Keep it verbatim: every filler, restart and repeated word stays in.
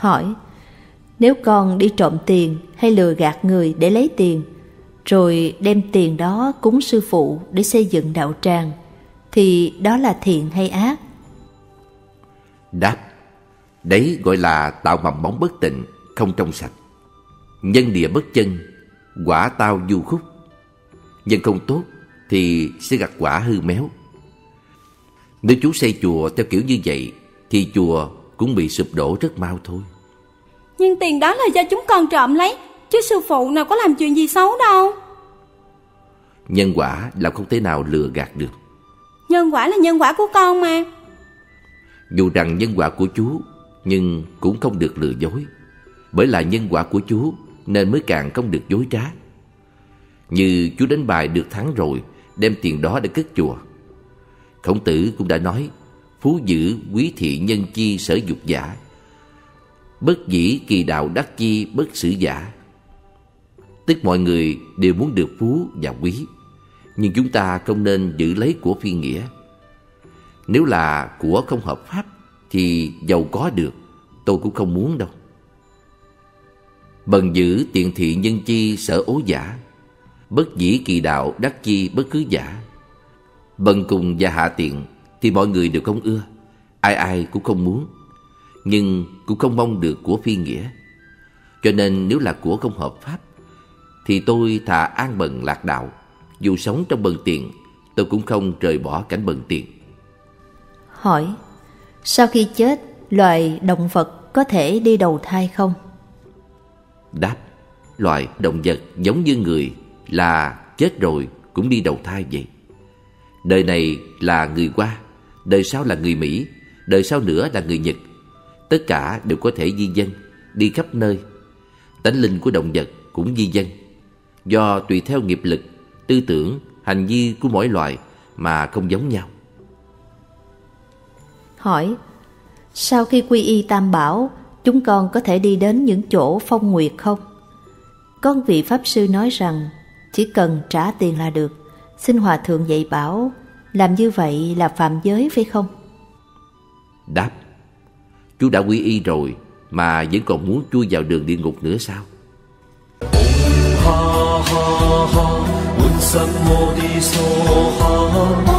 Hỏi: nếu con đi trộm tiền hay lừa gạt người để lấy tiền, rồi đem tiền đó cúng sư phụ để xây dựng đạo tràng, thì đó là thiện hay ác? Đáp: đấy gọi là tạo mầm móng bất tịnh, không trong sạch. Nhân địa bất chân, quả tao du khúc. Nhân không tốt thì sẽ gặt quả hư méo. Nếu chú xây chùa theo kiểu như vậy thì chùa cũng bị sụp đổ rất mau thôi. Nhưng tiền đó là do chúng con trộm lấy, chứ sư phụ nào có làm chuyện gì xấu đâu. Nhân quả là không thể nào lừa gạt được. Nhân quả là nhân quả của con mà. Dù rằng nhân quả của chú, nhưng cũng không được lừa dối. Bởi là nhân quả của chú nên mới càng không được dối trá. Như chú đánh bài được thắng rồi, đem tiền đó để cất chùa. Khổng Tử cũng đã nói: phú dữ quý thị nhân chi sở dục giả, bất dĩ kỳ đạo đắc chi bất sử giả. Tức mọi người đều muốn được phú và quý, nhưng chúng ta không nên giữ lấy của phi nghĩa. Nếu là của không hợp pháp thì giàu có được, tôi cũng không muốn đâu. Bần dữ tiện thị nhân chi sở ố giả, bất dĩ kỳ đạo đắc chi bất cứ giả. Bần cùng và hạ tiện thì mọi người đều không ưa, ai ai cũng không muốn, nhưng cũng không mong được của phi nghĩa. Cho nên nếu là của không hợp pháp thì tôi thà an bần lạc đạo. Dù sống trong bần tiền, tôi cũng không rời bỏ cảnh bần tiền. Hỏi: sau khi chết, loài động vật có thể đi đầu thai không? Đáp: loài động vật giống như người, là chết rồi cũng đi đầu thai vậy. Đời này là người Hoa, đời sau là người Mỹ, đời sau nữa là người Nhật. Tất cả đều có thể di dân, đi khắp nơi. Tánh linh của động vật cũng di dân, do tùy theo nghiệp lực, tư tưởng, hành vi của mỗi loài mà không giống nhau. Hỏi: sau khi quy y Tam Bảo, chúng con có thể đi đến những chỗ phong nguyệt không? Có vị Pháp Sư nói rằng chỉ cần trả tiền là được. Xin Hòa Thượng dạy bảo, làm như vậy là phạm giới phải không? Đáp: chú đã quy y rồi mà vẫn còn muốn chui vào đường địa ngục nữa sao? Ha ha ha,